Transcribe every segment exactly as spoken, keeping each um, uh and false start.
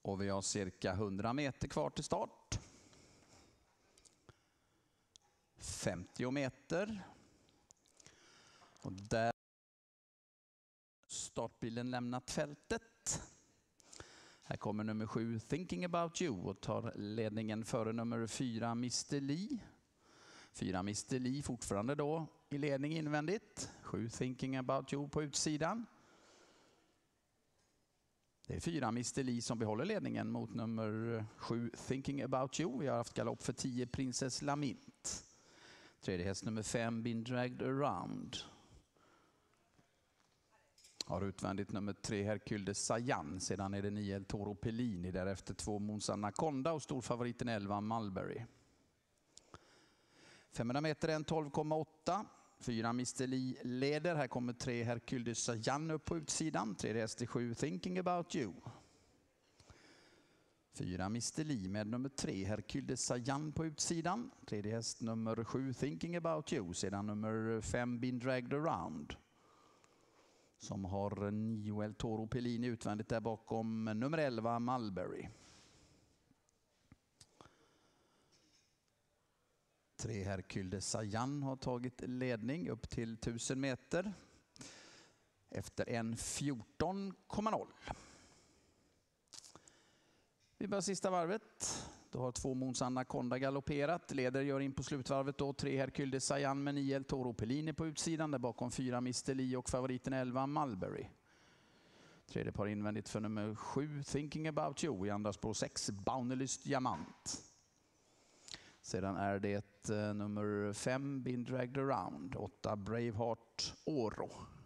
Och vi har cirka hundra meter kvar till start. femtio meter. Och där startbilen lämnat fältet. Här kommer nummer sju Thinking About You och tar ledningen före nummer fyra mister Lee. Fyra mister Lee fortfarande då i ledning invändigt. Sju Thinking About You på utsidan. Det är fyra mister Lee som behåller ledningen mot nummer sju Thinking About You. Vi har haft galopp för tio Princess Lamint. Tredje häst nummer fem Been Dragged Around. Har utvändigt nummer tre Hercule de Sayan. Sedan är det nio El Toro Pellini. Därefter två Mons Anaconda och storfavoriten elva Mulberry. femhundra meter är en tolv komma åtta. Fyra mister Lee leder. Här kommer tre Hercule de Sayan upp på utsidan. Tredje häst är sju Thinking About You. Fyra mister Lee med nummer tre Hercule de Sayan på utsidan. Tredje häst nummer sju Thinking About You. Sedan nummer fem Been Dragged Around. Som har nio El Toro Pellini utvändigt där bakom nummer elva Mulberry. Tre Hercule de Sayan har tagit ledning upp till tusen meter. Efter en fjorton komma noll. Vi börjar sista varvet. Då har två Mons Anaconda galopperat. Leder gör in på slutvarvet då tre Hercule de Sayan med nio El Toro Pellini på utsidan. Där bakom fyra mister Lee och favoriten elva Mulberry. Tredje par invändigt för nummer sju Thinking About You. I andra spår sex Bounelyst Diamant. Sedan är det uh, nummer fem Been Dragged Around. åtta Braveheart Oro.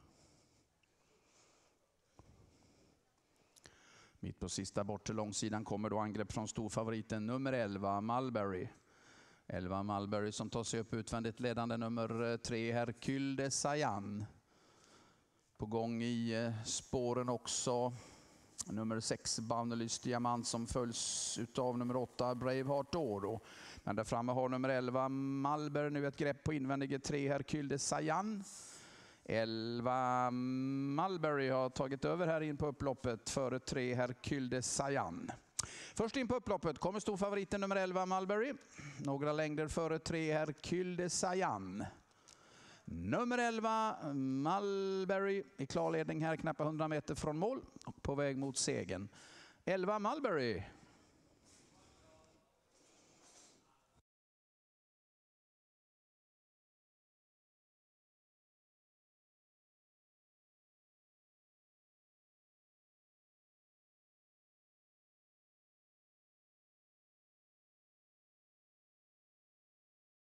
Mitt på sista bortre långsidan kommer då angrepp från storfavoriten nummer elva Mulberry. elva Mulberry som tar sig upp utvändigt ledande nummer tre Hercule de Sayan. På gång i spåren också nummer sex Bounelyst Diamant som följs av nummer åtta Braveheart Oro. Men där framme har nummer elva Mulberry nu ett grepp på invändige tre Hercule de Sayan. elva Mulberry har tagit över här in på upploppet före tre Hercule de Sayan. Först in på upploppet kommer storfavoriten nummer elva Mulberry. Några längder före tre Hercule de Sayan. Nummer elva Mulberry i klarledning här knappt hundra meter från mål och på väg mot segern. elva Mulberry